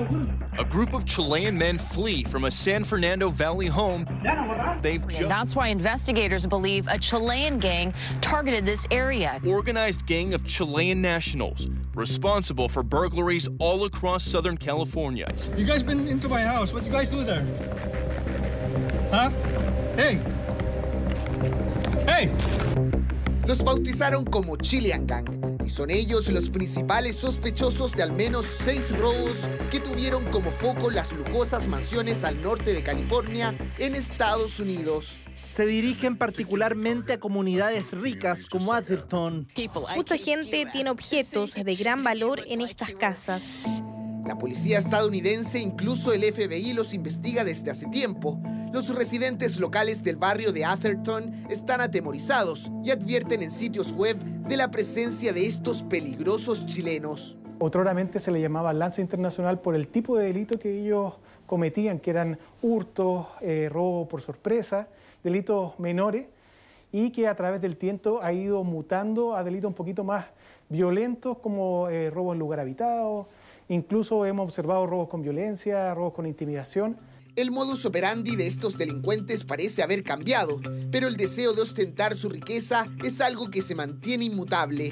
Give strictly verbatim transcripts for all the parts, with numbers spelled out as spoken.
A group of Chilean men flee from a San Fernando Valley home. They've just... That's why investigators believe a Chilean gang targeted this area. Organized gang of Chilean nationals responsible for burglaries all across Southern California. You guys been into my house. What you guys do there? Huh? Hey. Hey. Los bautizaron como Chilean Gang y son ellos los principales sospechosos de al menos seis robos que tuvieron como foco las lujosas mansiones al norte de California en Estados Unidos. Se dirigen particularmente a comunidades ricas como Atherton. Mucha gente tiene objetos de gran valor en estas casas. La policía estadounidense, incluso el F B I, los investiga desde hace tiempo. Los residentes locales del barrio de Atherton están atemorizados y advierten en sitios web de la presencia de estos peligrosos chilenos. Otroramente se le llamaba lanza internacional por el tipo de delito que ellos cometían, que eran hurtos, eh, robo por sorpresa, delitos menores, y que a través del tiempo ha ido mutando a delitos un poquito más violentos como eh, robo en lugar habitado. Incluso hemos observado robos con violencia, robos con intimidación. El modus operandi de estos delincuentes parece haber cambiado, pero el deseo de ostentar su riqueza es algo que se mantiene inmutable.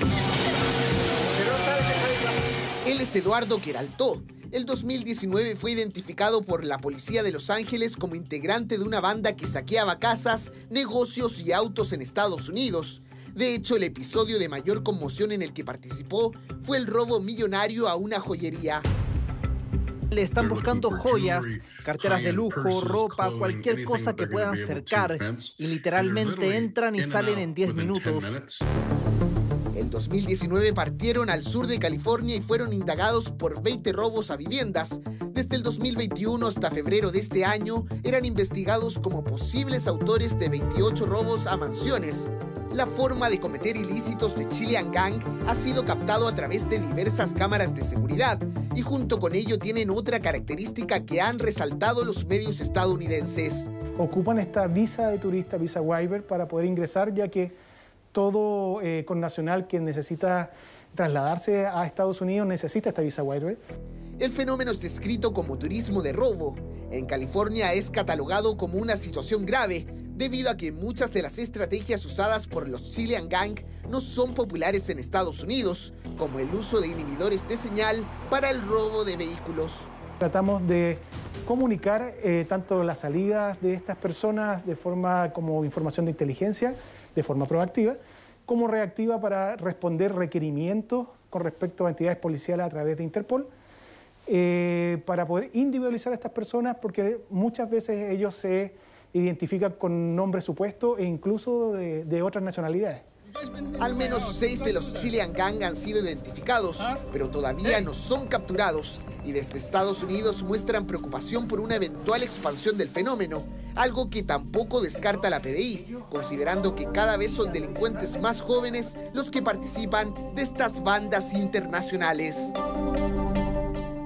Él es Eduardo Queraltó. El dos mil diecinueve fue identificado por la policía de Los Ángeles como integrante de una banda que saqueaba casas, negocios y autos en Estados Unidos. De hecho, el episodio de mayor conmoción en el que participó fue el robo millonario a una joyería. Le están buscando joyas, carteras de lujo, ropa, cualquier cosa que puedan cercar, y literalmente entran y salen en diez minutos. El dos mil diecinueve partieron al sur de California y fueron indagados por veinte robos a viviendas. Desde el dos mil veintiuno hasta febrero de este año, eran investigados como posibles autores de veintiocho robos a mansiones. La forma de cometer ilícitos de Chilean Gang ha sido captado a través de diversas cámaras de seguridad y junto con ello tienen otra característica que han resaltado los medios estadounidenses. Ocupan esta visa de turista, visa waiver, para poder ingresar, ya que todo eh, connacional que necesita trasladarse a Estados Unidos necesita esta visa waiver. El fenómeno es descrito como turismo de robo. En California es catalogado como una situación grave, debido a que muchas de las estrategias usadas por los Chilean Gang no son populares en Estados Unidos, como el uso de inhibidores de señal para el robo de vehículos. Tratamos de comunicar eh, tanto las salidas de estas personas de forma como información de inteligencia, de forma proactiva, como reactiva para responder requerimientos con respecto a entidades policiales a través de Interpol, eh, para poder individualizar a estas personas, porque muchas veces ellos se identifican con nombres supuestos e incluso de, de otras nacionalidades. Al menos seis de los Chilean Gang han sido identificados, pero todavía no son capturados y desde Estados Unidos muestran preocupación por una eventual expansión del fenómeno, algo que tampoco descarta la P D I, considerando que cada vez son delincuentes más jóvenes los que participan de estas bandas internacionales.